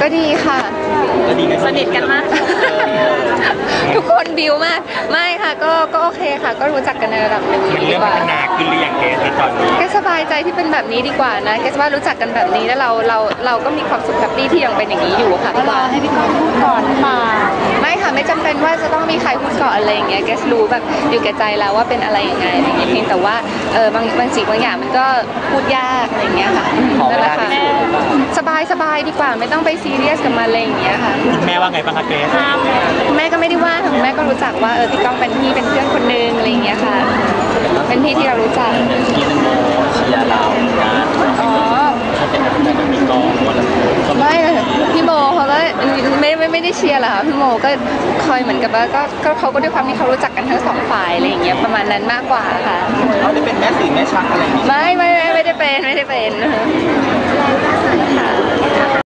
ก็ดีค่ะก็ดีสนิทกันมากทุกคนบิวมากไม่ค่ะก็โอเคค่ะก็รู้จักกันในระดับหนึ่งมันเริ่มพัฒนาขึ้นหรือยังเกสในตอนนี้แกสบายใจที่เป็นแบบนี้ดีกว่านะแกว่ารู้จักกันแบบนี้แล้วเราก็มีความสุขแฮปปี้ที่ยังเป็นอย่างนี้อยู่ค่ะรอให้พี่ก้องพูดก่อนมาไม่ค่ะไม่จำเป็นว่าจะต้องมีใครพูดก่อนอะไรอย่างเงี้ยแกรู้แบบอยู่แก่ใจแล้วว่าเป็นอะไรยังไงอะไรอย่างเงี้ยเพียงแต่ว่าบางสิ่งบางอย่างมันก็พูดยากอะไรอย่างเงี้ยค่ะนั่นแหละค่ะสบายดีกว่าไม่ต้องไปซีเรียสกับมันอะไรอย่างเงี้ยค่ะคุณแม่ว่าไงบ้างคะเกสแม่ก็ไม่ได้ว่าคุณแม่ก็รู้จักว่าพี่ก้องเป็นพี่เป็นเพื่อนคนนึงอะไรอย่างเงี้ยค่ะเป็นพี่ที่เรารู้จักพี่เป็นโมเชียร์เราการอ๋อมีกองวันละไม่พี่โมเขาก็ไม่ได้เชียร์หรอกค่ะพี่โมก็คอยเหมือนกับว่าก็เขาก็ด้วยความที่เขารู้จักกันทั้งสองฝ่ายอะไรอย่างเงี้ยประมาณนั้นมากกว่าค่ะเขาได้เป็นแม่สื่อแม่ชักอะไรอย่างงี้ไม่ได้เป็น